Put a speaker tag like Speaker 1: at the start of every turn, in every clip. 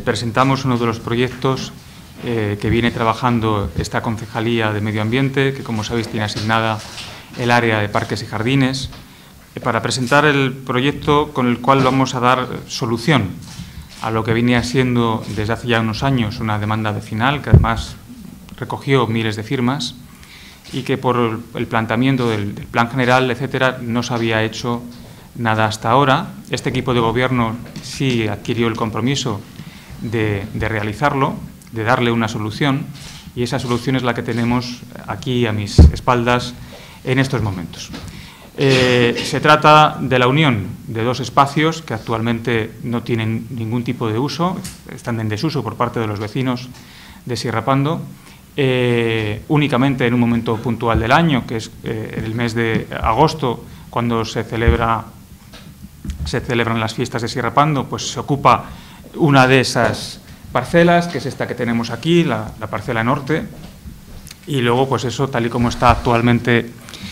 Speaker 1: presentamos uno de los proyectos que viene trabajando esta Concejalía de Medio Ambiente, que, como sabéis, tiene asignada el área de parques y jardines, para presentar el proyecto con el cual vamos a dar solución a lo que venía siendo desde hace ya unos años una demanda vecinal, que además recogió miles de firmas y que por el planteamiento del plan general, etcétera, no se había hecho nada hasta ahora. Este equipo de gobierno sí adquirió el compromiso de realizarlo, de darle una solución, y esa solución es la que tenemos aquí a mis espaldas en estos momentos. Se trata de la unión de dos espacios que actualmente no tienen ningún tipo de uso, están en desuso por parte de los vecinos de Sierra Pando, únicamente en un momento puntual del año, que es en el mes de agosto, cuando se celebran las fiestas de Sierra Pando, pues se ocupa una de esas parcelas, que es esta que tenemos aquí, la parcela norte, y luego, pues eso, tal y como está actualmente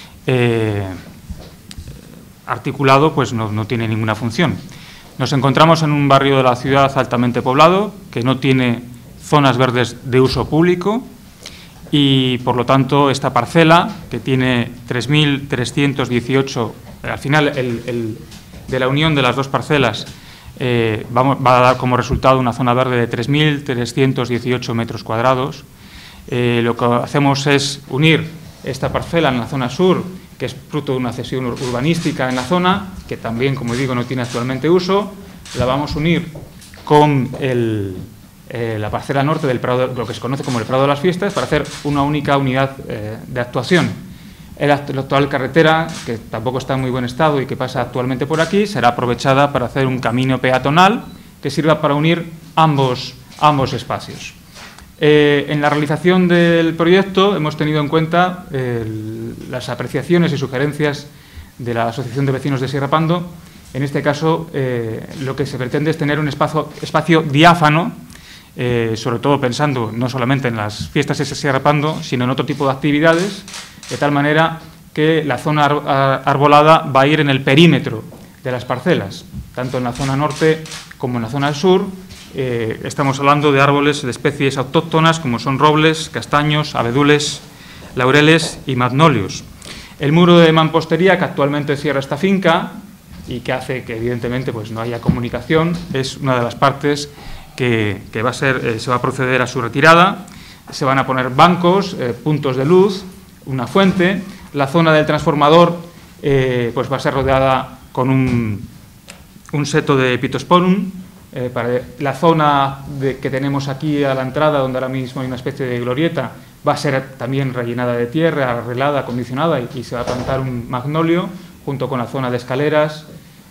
Speaker 1: articulado, pues no tiene ninguna función. Nos encontramos en un barrio de la ciudad altamente poblado, que no tiene zonas verdes de uso público, y por lo tanto esta parcela, que tiene 3.318, al final de la unión de las dos parcelas, va a dar como resultado una zona verde de 3.318 metros cuadrados. Lo que hacemos es unir esta parcela en la zona sur, que es fruto de una cesión urbanística en la zona, que también, como digo, no tiene actualmente uso. La vamos a unir con la parcela norte del Prado, lo que se conoce como el Prado de las Fiestas, para hacer una única unidad de actuación. La actual carretera, que tampoco está en muy buen estado y que pasa actualmente por aquí, será aprovechada para hacer un camino peatonal que sirva para unir ambos espacios. En la realización del proyecto hemos tenido en cuenta las apreciaciones y sugerencias de la Asociación de Vecinos de Sierra Pando. En este caso, lo que se pretende es tener un espacio diáfano, sobre todo pensando no solamente en las fiestas de Sierra Pando, sino en otro tipo de actividades, de tal manera que la zona arbolada va a ir en el perímetro de las parcelas, tanto en la zona norte como en la zona sur. Estamos hablando de árboles de especies autóctonas como son robles, castaños, abedules, laureles y magnolios. El muro de mampostería que actualmente cierra esta finca y que hace que evidentemente pues no haya comunicación es una de las partes que se va a proceder a su retirada. Se van a poner bancos, puntos de luz, una fuente. La zona del transformador pues va a ser rodeada con un seto de Pittosporum. Para la zona que tenemos aquí a la entrada, donde ahora mismo hay una especie de glorieta, va a ser también rellenada de tierra, arreglada, acondicionada, y se va a plantar un magnolio junto con la zona de escaleras,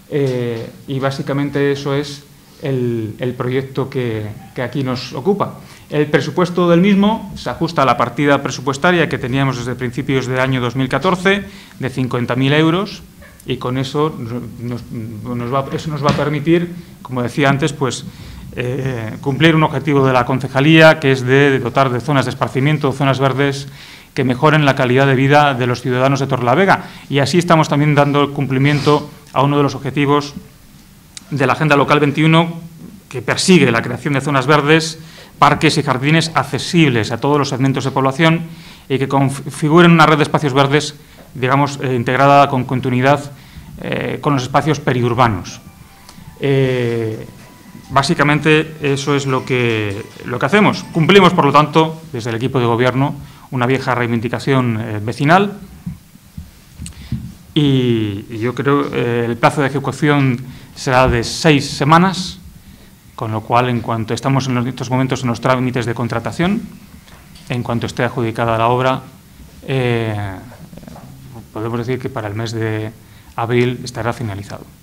Speaker 1: y básicamente eso es el proyecto que aquí nos ocupa. El presupuesto del mismo se ajusta a la partida presupuestaria que teníamos desde principios del año 2014 de 50.000 euros, y con eso nos va a permitir, como decía antes, pues cumplir un objetivo de la Concejalía, que es de dotar de zonas de esparcimiento, zonas verdes que mejoren la calidad de vida de los ciudadanos de Torrelavega. Y así estamos también dando cumplimiento a uno de los objetivos de la Agenda Local 21, que persigue la creación de zonas verdes, parques y jardines accesibles a todos los segmentos de población y que configuren una red de espacios verdes, digamos, integrada con continuidad con los espacios periurbanos. Básicamente eso es lo que hacemos. Cumplimos, por lo tanto, desde el equipo de gobierno, una vieja reivindicación vecinal, y yo creo que el plazo de ejecución será de 6 semanas, con lo cual, en cuanto estamos en estos momentos en los trámites de contratación, en cuanto esté adjudicada la obra, podemos decir que para el mes de abril estará finalizado.